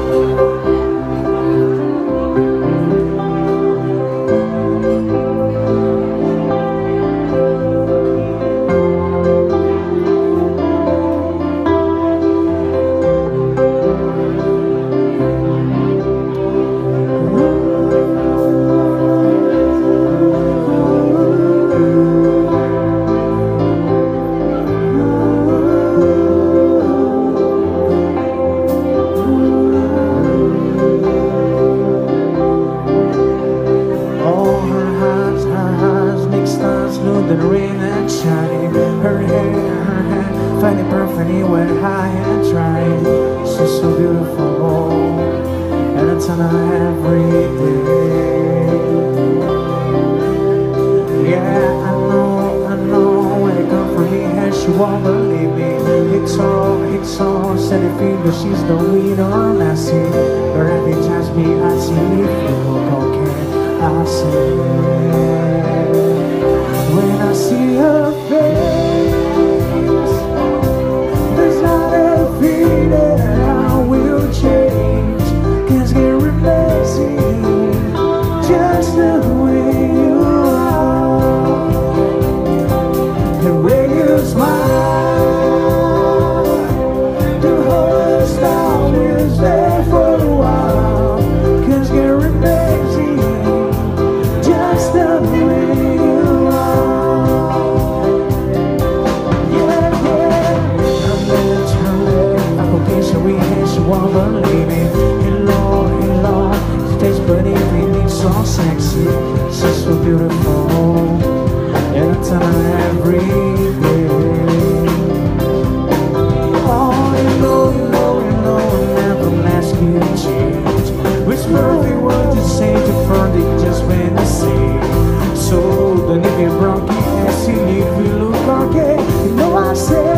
The rain and shining, her hair, finding perfectly when high and dry. She's so beautiful, and it's on every day. Yeah, I know, when it comes from me, and she won't believe me. It's all, said it feel, but she's the winner, I see. But every time me, I see, feel okay, I see. When I see her face, there's not a feeling I will change. Can't get replacing just the way you are. The way you smile, the whole style is there for a while. Can't get replacing just the way you are. She won't believe it. Hello, she tastes but everything so sexy. She's so beautiful, and I tell her every day. Oh, you know, I'll never ask you to change. Which perfect word to say to front it just when I say. So don't even bronchi, and see if we look okay. You know I say.